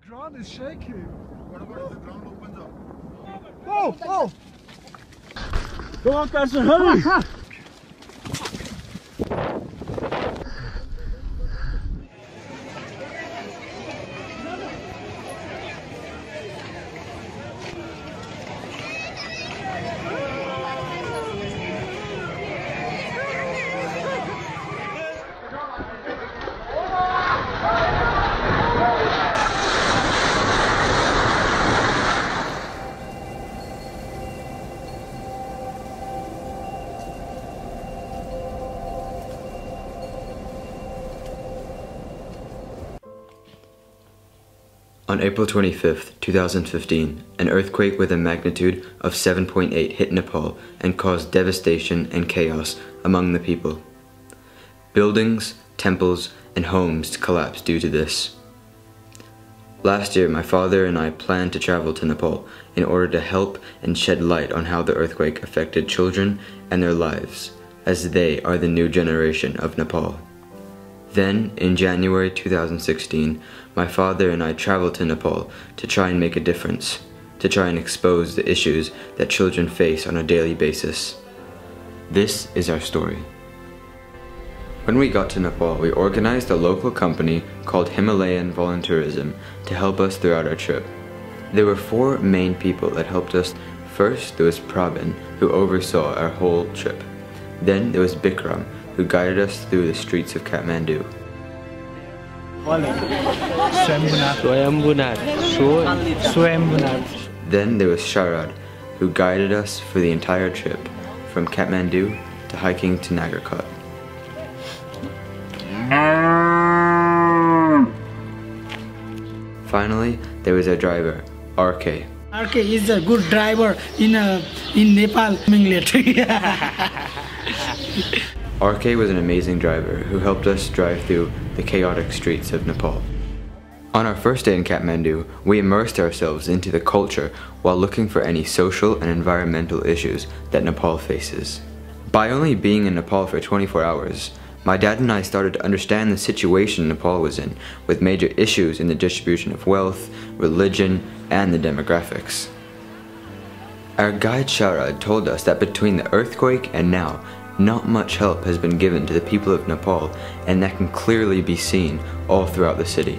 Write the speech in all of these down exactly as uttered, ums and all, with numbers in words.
ground is shaking. What about if the ground opens up? Oh, oh! Come on, Carson, hurry! On April twenty-fifth, two thousand fifteen, an earthquake with a magnitude of seven point eight hit Nepal and caused devastation and chaos among the people. Buildings, temples, and homes collapsed due to this. Last year, my father and I planned to travel to Nepal in order to help and shed light on how the earthquake affected children and their lives, as they are the new generation of Nepal. Then, in January two thousand sixteen, my father and I traveled to Nepal to try and make a difference, to try and expose the issues that children face on a daily basis. This is our story. When we got to Nepal, we organized a local company called Himalayan Volunteerism to help us throughout our trip. There were four main people that helped us. First, there was Prabin, who oversaw our whole trip. Then there was Bikram, who guided us through the streets of Kathmandu. Then there was Sharad, who guided us for the entire trip, from Kathmandu to hiking to Nagarkot. Finally, there was our driver, R K. R K is a good driver in uh, in Nepal. R K was an amazing driver who helped us drive through the chaotic streets of Nepal. On our first day in Kathmandu, we immersed ourselves into the culture while looking for any social and environmental issues that Nepal faces. By only being in Nepal for twenty-four hours, my dad and I started to understand the situation Nepal was in, with major issues in the distribution of wealth, religion, and the demographics. Our guide Sharad told us that between the earthquake and now, not much help has been given to the people of Nepal, and that can clearly be seen all throughout the city.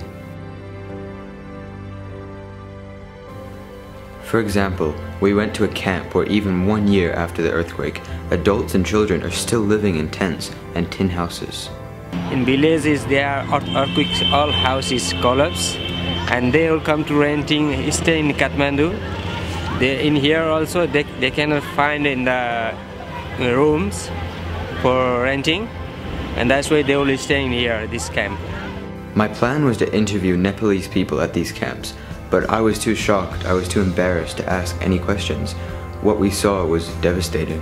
For example, we went to a camp where even one year after the earthquake, adults and children are still living in tents and tin houses. In villages there are earthquakes, all houses collapse, and they will come to renting, stay in Kathmandu. They, in here also they, they cannot find in the rooms for renting, and that's why they will stay in here, this camp. My plan was to interview Nepalese people at these camps, but I was too shocked, I was too embarrassed to ask any questions. What we saw was devastating.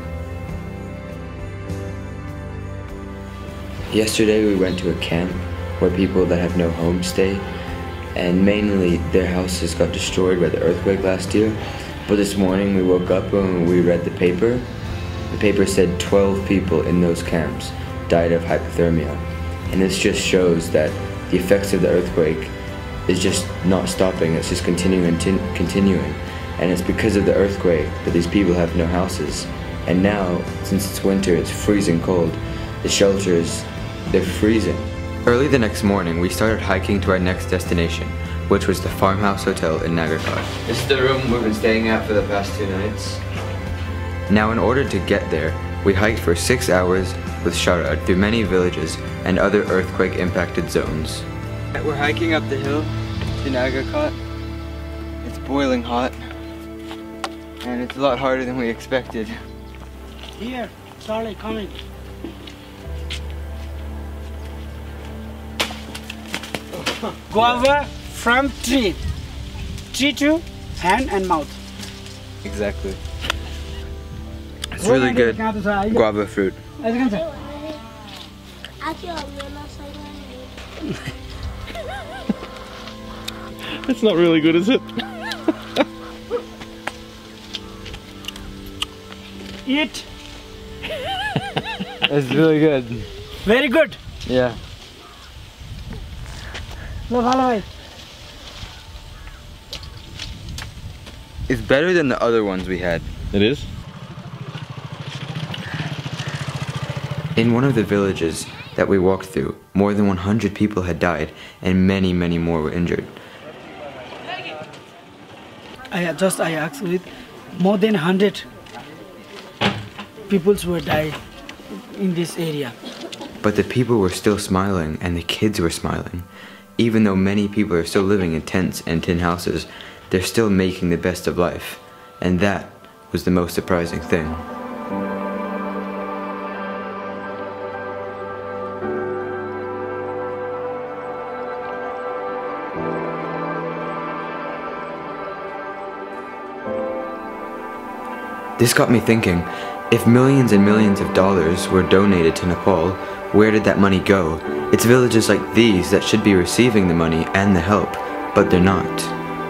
Yesterday we went to a camp where people that have no home stay, and mainly their houses got destroyed by the earthquake last year. But this morning we woke up and we read the paper. The paper said twelve people in those camps died of hypothermia. And this just shows that the effects of the earthquake is just not stopping, it's just continuing and continuing. And it's because of the earthquake that these people have no houses. And now, since it's winter, it's freezing cold. The shelters, they're freezing. Early the next morning, we started hiking to our next destination, which was the farmhouse hotel in Nagarkot. This is the room we've been staying at for the past two nights. Now, in order to get there, we hiked for six hours with Sharad through many villages and other earthquake-impacted zones. We're hiking up the hill to Nagarkot. It's boiling hot, and it's a lot harder than we expected. Here, Charlie, coming. Guava from tree. Tree to hand and mouth. Exactly. It's really good guava fruit. It's not really good, is it? Eat. It's really good. Very good. Yeah. Lo bhalo bhai. It's better than the other ones we had. It is? In one of the villages that we walked through, more than one hundred people had died and many, many more were injured. I just I asked with more than one hundred people were died in this area. But the people were still smiling and the kids were smiling. Even though many people are still living in tents and tin houses, they're still making the best of life. And that was the most surprising thing. This got me thinking, if millions and millions of dollars were donated to Nepal, where did that money go? It's villages like these that should be receiving the money and the help, but they're not.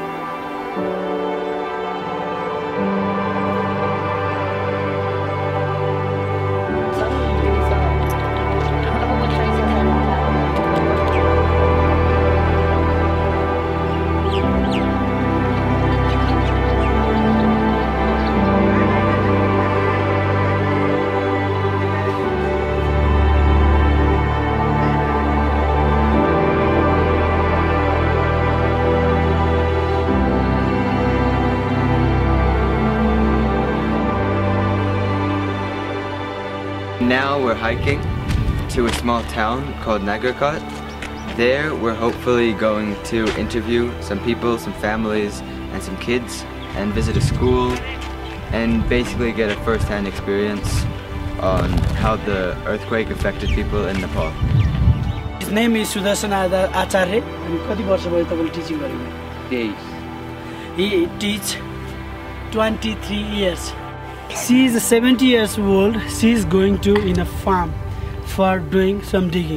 Now we're hiking to a small town called Nagarkot. There we're hopefully going to interview some people, some families and some kids and visit a school and basically get a first-hand experience on how the earthquake affected people in Nepal. His name is Sudarshan Acharya and kati barsha bhayo tapaile teaching gareko? Days. He teach twenty-three years. She is seventy years old. She is going to in a farm for doing some digging.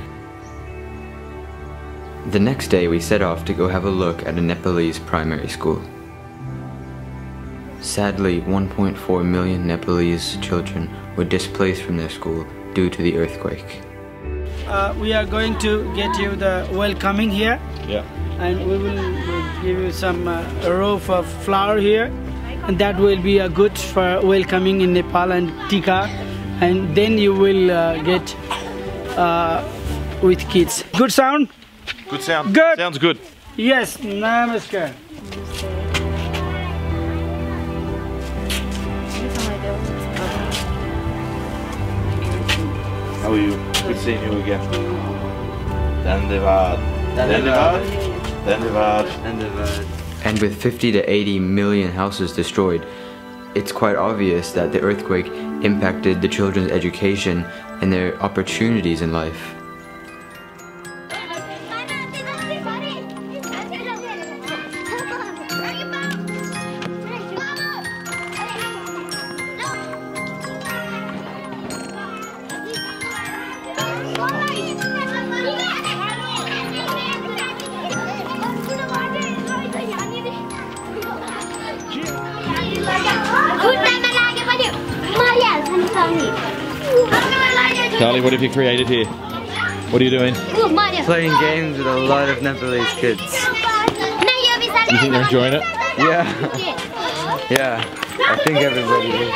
The next day we set off to go have a look at a Nepalese primary school. Sadly, one point four million Nepalese children were displaced from their school due to the earthquake. Uh, we are going to get you the welcoming here. Yeah. And we will give you some uh, row of flower here. And that will be a good for welcoming in Nepal and Tika, and then you will uh, get uh, with kids. Good sound? Good sound. Good. Sounds good. Yes, namaskar. How are you? Good seeing you again. Dandavad. Dandavad. Dandavad. Dandavad. And with fifty to eighty million houses destroyed, it's quite obvious that the earthquake impacted the children's education and their opportunities in life. Charlie, what have you created here? What are you doing? Playing games with a lot of Nepalese kids. You think they're enjoying it? Yeah. Yeah. I think everybody is.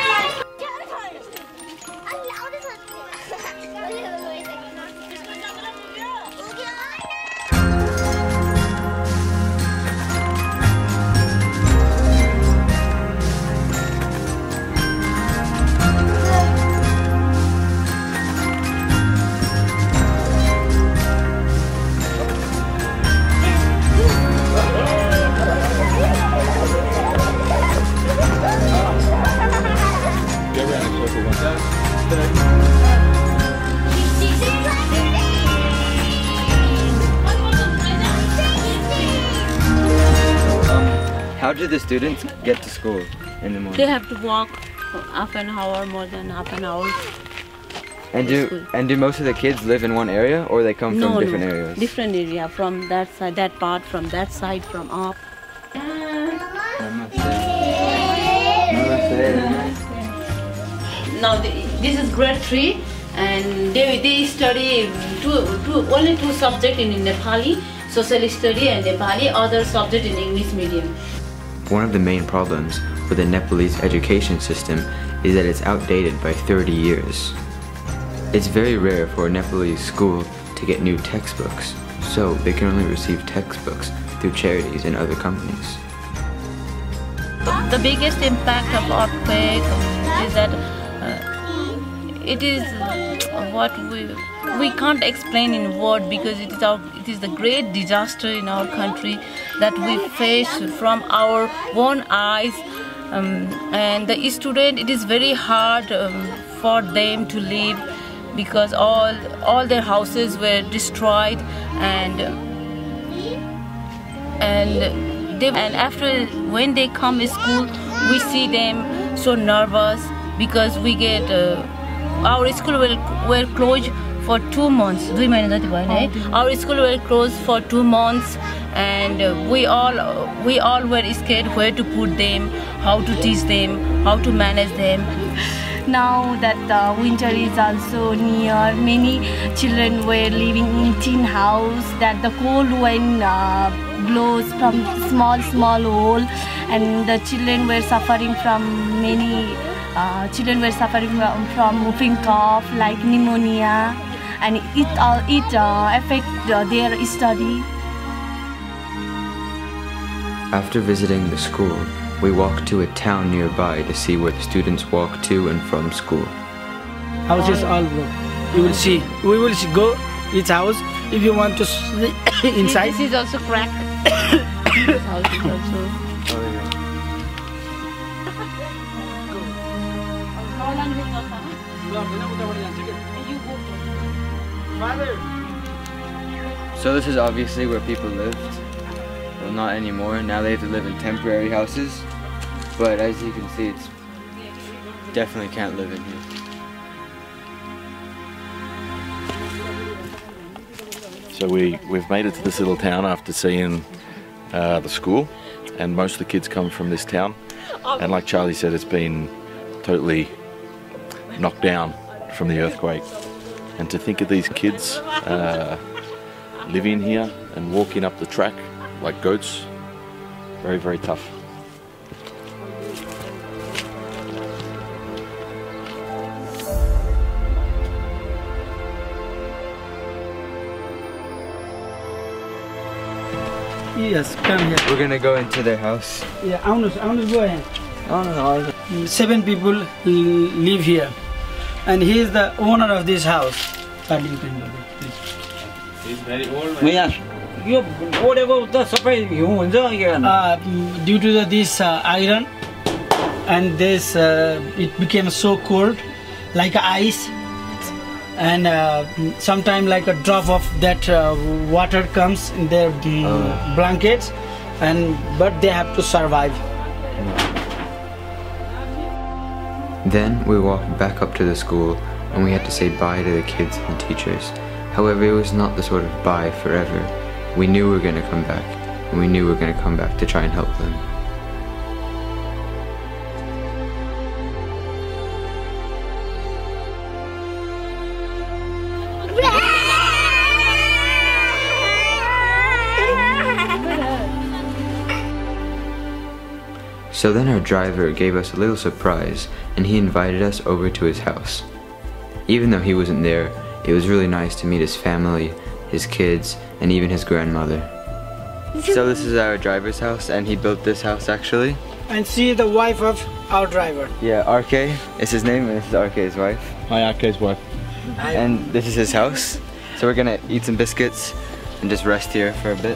How do the students get to school in the morning? They have to walk half an hour, more than half an hour. And do and do most of the kids live in one area, or they come from no, different no. areas? Different area, from that side, that part, from that side, from up. Now the, this is grade three, and they they study two, two only two subjects in Nepali, social study and Nepali, other subject in English medium. One of the main problems with the Nepalese education system is that it's outdated by thirty years. It's very rare for a Nepalese school to get new textbooks, so they can only receive textbooks through charities and other companies. The biggest impact of earthquake is that uh, it is what we we can't explain in word, because it is our it is the great disaster in our country that we face from our own eyes, um, and the student, it is very hard um, for them to live, because all all their houses were destroyed, and and. And after, when they come to school, we see them so nervous, because we get uh, our school will were closed for two months. Our school were closed for two months, and uh, we all we all were scared where to put them, how to teach them, how to manage them. Now that the winter is also near, many children were living in tin house, that the cold wind uh, blows from small small hole, and the children were suffering from many uh, children were suffering from, from whooping cough like pneumonia, and it uh, it uh, affect uh, their study. After visiting the school, we walked to a town nearby to see where the students walk to and from school. Houses all go. You will see. We will see, go each house if you want to see inside. This is also cracked. This house is also. So this is obviously where people lived. Well, not anymore. Now they have to live in temporary houses. But as you can see, it's definitely can't live in here. So we, we've made it to this little town after seeing uh, the school, and most of the kids come from this town. And like Charlie said, it's been totally knocked down from the earthquake. And to think of these kids uh, living here and walking up the track like goats, very, very tough. Yes, come here. We're gonna go into their house. Yeah, Aunus, Aunus, go ahead. Oh no. Seven people live here, and he is the owner of this house. Charlie, you can go there, please. He's very old. Uh, due to the, this uh, iron, and this uh, it became so cold, like ice, and uh, sometimes like a drop of that uh, water comes in their um, oh. blankets, and but they have to survive. Then we walked back up to the school, and we had to say bye to the kids and the teachers. However, it was not the sort of bye forever. We knew we were going to come back, and we knew we were going to come back to try and help them. So then our driver gave us a little surprise, and he invited us over to his house. Even though he wasn't there, it was really nice to meet his family, his kids, and even his grandmother. So this is our driver's house, and he built this house actually. And she is the wife of our driver. Yeah, R K is his name, and this is R K's wife. Hi, R K's wife. And this is his house. So we're gonna eat some biscuits and just rest here for a bit.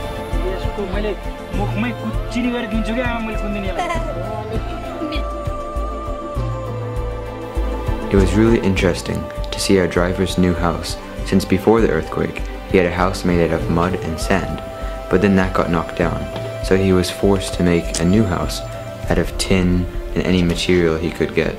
It was really interesting to see our driver's new house, since before the earthquake, he had a house made out of mud and sand, but then that got knocked down, so he was forced to make a new house out of tin and any material he could get.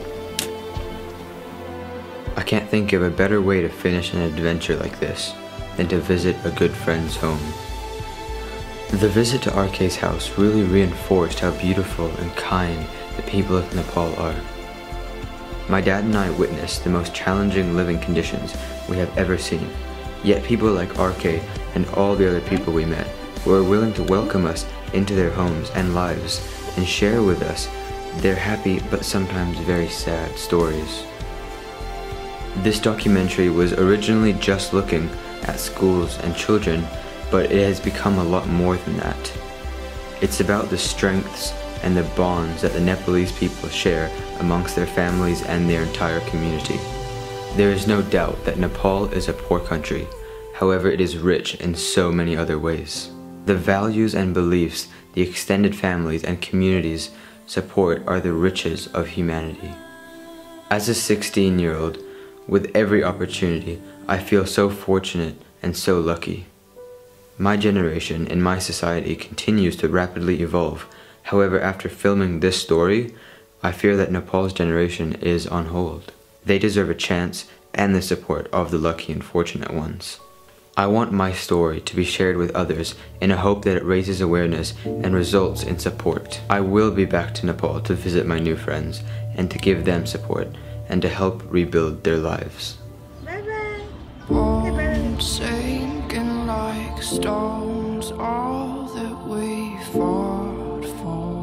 I can't think of a better way to finish an adventure like this than to visit a good friend's home. The visit to R K's house really reinforced how beautiful and kind the people of Nepal are. My dad and I witnessed the most challenging living conditions we have ever seen, yet people like R K and all the other people we met who are willing to welcome us into their homes and lives and share with us their happy but sometimes very sad stories. This documentary was originally just looking at schools and children, but it has become a lot more than that. It's about the strengths and the bonds that the Nepalese people share amongst their families and their entire community. There is no doubt that Nepal is a poor country, however it is rich in so many other ways. The values and beliefs the extended families and communities support are the riches of humanity. As a sixteen-year-old, with every opportunity, I feel so fortunate and so lucky. My generation in my society continues to rapidly evolve. However, after filming this story, I fear that Nepal's generation is on hold. They deserve a chance and the support of the lucky and fortunate ones. I want my story to be shared with others in a hope that it raises awareness and results in support. I will be back to Nepal to visit my new friends and to give them support and to help rebuild their lives. Bones sinking like stones, all that we fought for.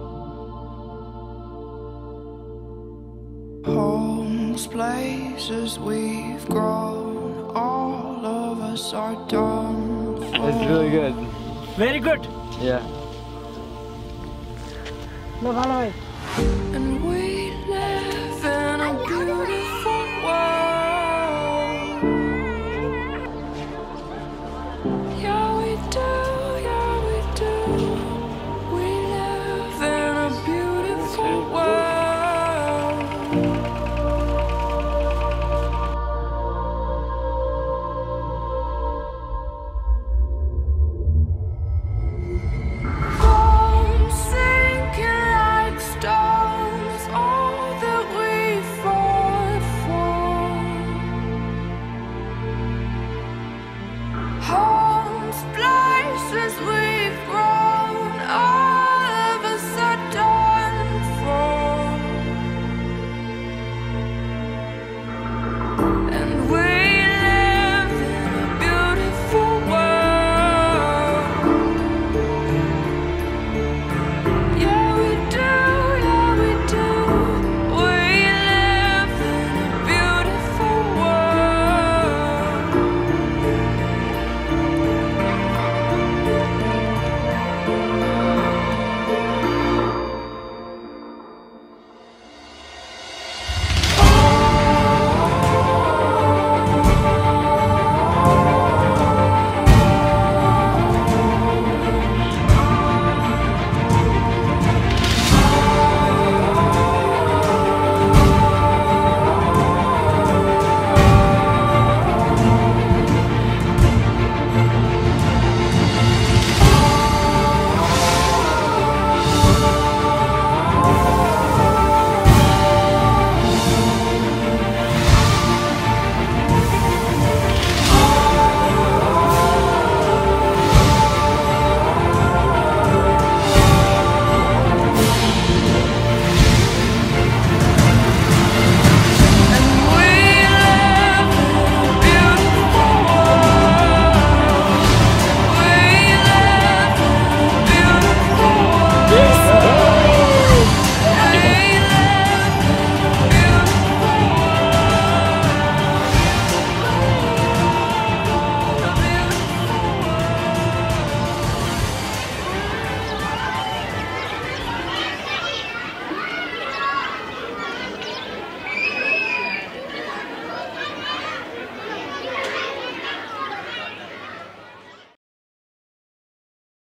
Homes, places we've grown, all of us are done for. It's really good. Very good. Yeah. No, follow me. And we live in a beautiful world. Yeah, we do, yeah, we do.